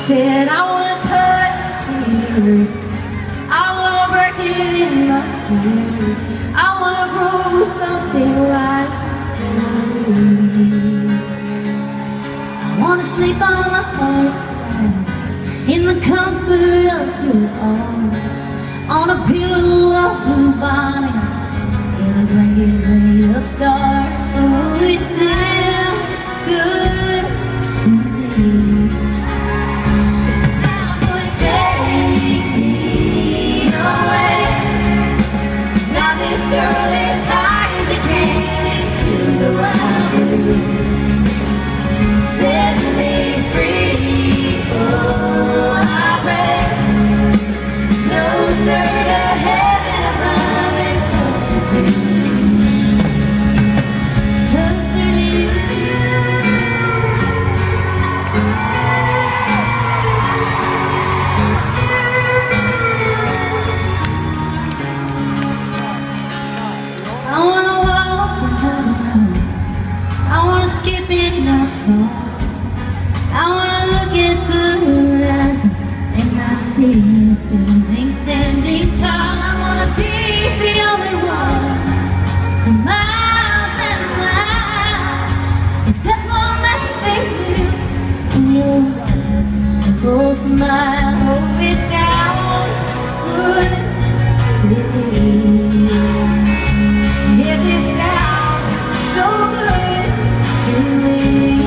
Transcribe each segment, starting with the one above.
Said I wanna touch the earth, I wanna break it in my hands, I wanna grow something like an tree. I wanna sleep on the hard ground, in the comfort of your arms, on a pillow of blue bonnets, in a blanket made of stars. Oh, it sounds good to me. Girl, as high as you can into the wild blue, set me free. Oh, I pray closer to heaven above and closer to you, closer to you. I wanna walk and run around, I wanna skip it not far, I wanna look at the horizon and not see everything standing tall. I wanna be the only one for miles and miles, except for my baby and your simple smile. Oh, it sounds good to me. Yes, it sounds so good to me.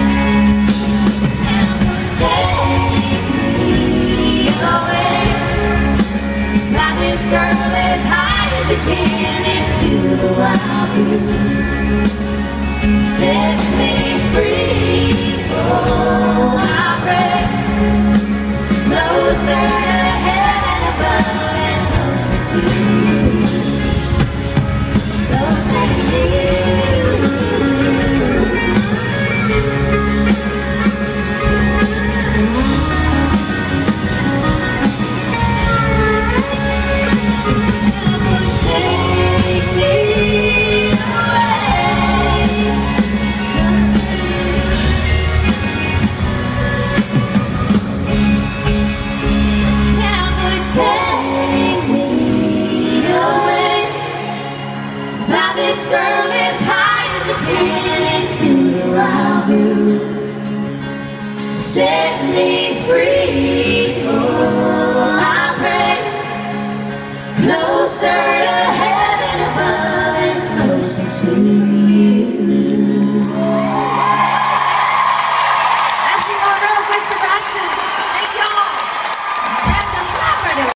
Take me away, fly this girl as high as you can into the wild blue, set me free. Oh, I pray closer to heaven above and closer to you. This girl as high as you can into the wild blue, set me free.